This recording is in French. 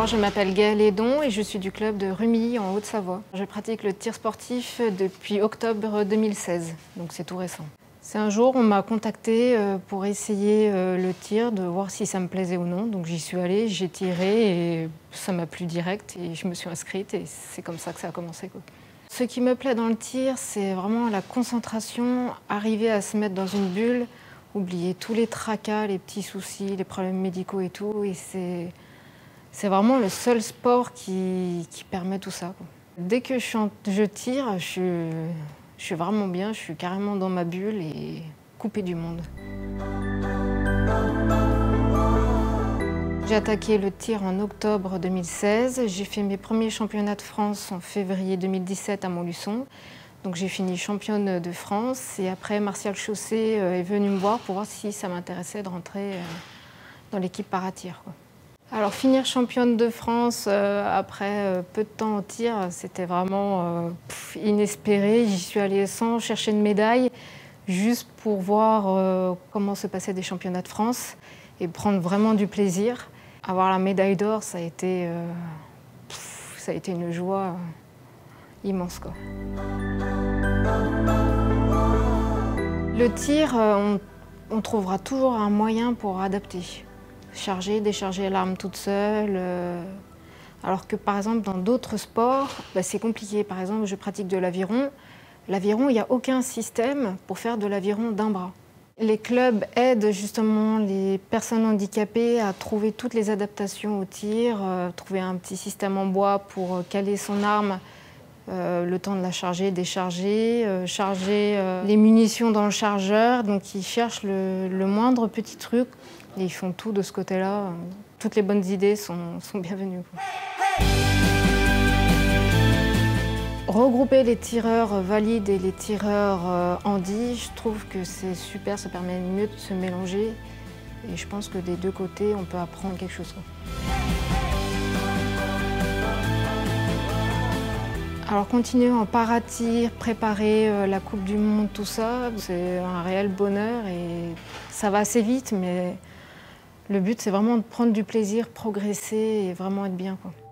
Alors, je m'appelle Gaëlle Edon et je suis du club de Rumilly en Haute-Savoie. Je pratique le tir sportif depuis octobre 2016, donc c'est tout récent. C'est un jour, on m'a contacté pour essayer le tir, de voir si ça me plaisait ou non. Donc j'y suis allée, j'ai tiré et ça m'a plu direct et je me suis inscrite et c'est comme ça que ça a commencé, quoi. Ce qui me plaît dans le tir, c'est vraiment la concentration, arriver à se mettre dans une bulle, oublier tous les tracas, les petits soucis, les problèmes médicaux et tout. Et c'est vraiment le seul sport qui permet tout ça, quoi. Dès que je tire, je suis vraiment bien, je suis carrément dans ma bulle et coupée du monde. J'ai attaqué le tir en octobre 2016. J'ai fait mes premiers championnats de France en février 2017 à Montluçon. Donc j'ai fini championne de France et après Martial Chaussée est venu me voir pour voir si ça m'intéressait de rentrer dans l'équipe para-tir, quoi. Alors finir championne de France après peu de temps au tir, c'était vraiment inespéré. J'y suis allée sans chercher de médaille, juste pour voir comment se passaient des championnats de France et prendre vraiment du plaisir. Avoir la médaille d'or, ça a été une joie immense, quoi. Le tir, on trouvera toujours un moyen pour adapter. Charger, décharger l'arme toute seule. Alors que par exemple dans d'autres sports, c'est compliqué. Par exemple, je pratique de l'aviron. L'aviron, il n'y a aucun système pour faire de l'aviron d'un bras. Les clubs aident justement les personnes handicapées à trouver toutes les adaptations au tir, trouver un petit système en bois pour caler son arme, le temps de la charger, décharger, charger les munitions dans le chargeur. Donc ils cherchent le moindre petit truc et ils font tout de ce côté-là. Toutes les bonnes idées sont bienvenues, quoi. Regrouper les tireurs valides et les tireurs handi, je trouve que c'est super, ça permet mieux de se mélanger. Et je pense que des deux côtés, on peut apprendre quelque chose, quoi. Alors continuer en para-tir, préparer la Coupe du Monde, tout ça, c'est un réel bonheur et ça va assez vite, mais le but c'est vraiment de prendre du plaisir, progresser et vraiment être bien, quoi.